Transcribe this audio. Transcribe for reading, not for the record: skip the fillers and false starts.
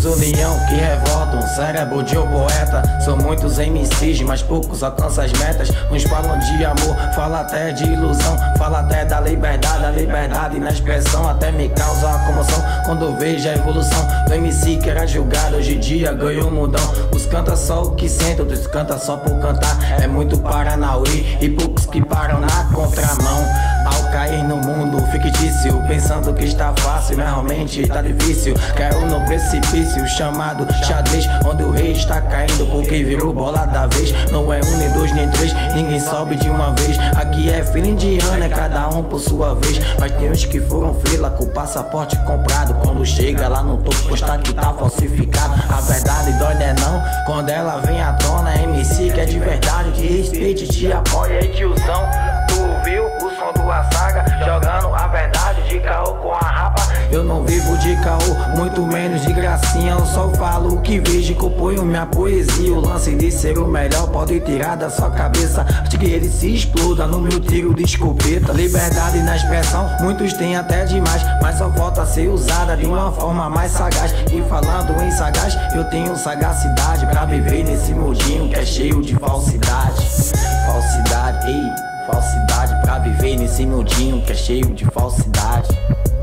Muitos união que revoltam, cérebro de um poeta. São muitos MCs, mas poucos alcançam as metas. Uns falam de amor, falam até de ilusão, falam até da liberdade, a liberdade na expressão. Até me causa uma comoção quando vejo a evolução do MC que era julgado, hoje em dia ganhou um mundão. Os canta só o que sente, outros canta só por cantar. É muito Paranauê e poucos que param na contramão. Ao cair no mundo fictício, pensando que está fácil, mas realmente tá difícil. Caiu no precipício chamado xadrez, onde o rei está caindo porque virou bola da vez. Não é um, nem dois, nem três, ninguém sobe de uma vez. Aqui é fila indiana, é cada um por sua vez. Mas tem uns que foram fila com o passaporte comprado. Quando chega lá no topo, postar que tá falsificado. A verdade dói, né não? Quando ela vem à tona, MC que é de verdade, te respeite, te apoia aí, tiozão. Tu viu o som do Saga jogando a verdade de caô com a rapa? Eu não vivo de caô, muito menos de gracinha. Eu só falo o que vejo e componho minha poesia. O lance de ser o melhor pode tirar da sua cabeça, de que ele se exploda no meu tiro de escopeta. Liberdade na expressão, muitos têm até demais, mas só falta ser usada de uma forma mais sagaz. E falando em sagaz, eu tenho sagacidade pra viver nesse mundinho que é cheio de falsidade. Falsidade, ei, falsidade pra viver nesse mundinho que é cheio de falsidade.